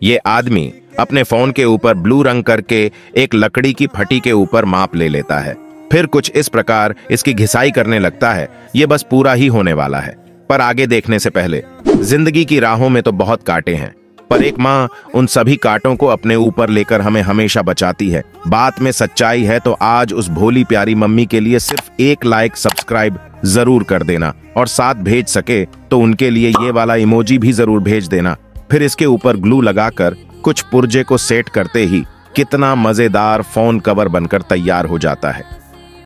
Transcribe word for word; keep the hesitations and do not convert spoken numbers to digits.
ये आदमी अपने फोन के ऊपर ब्लू रंग करके एक लकड़ी की फटी के ऊपर माप ले लेता है, फिर कुछ इस प्रकार इसकी घिसाई करने लगता है। ये बस पूरा ही होने वाला है। पर आगे देखने से पहले, जिंदगी की राहों में तो बहुत कांटे हैं, पर एक माँ उन सभी कांटों को अपने ऊपर लेकर हमें हमेशा बचाती है। बात में सच्चाई है तो आज उस भोली प्यारी मम्मी के लिए सिर्फ एक लाइक सब्सक्राइब जरूर कर देना, और साथ भेज सके तो उनके लिए ये वाला इमोजी भी जरूर भेज देना। फिर इसके ऊपर ग्लू लगाकर कुछ पुर्जे को सेट करते ही कितना मजेदार फोन कवर बनकर तैयार हो जाता है।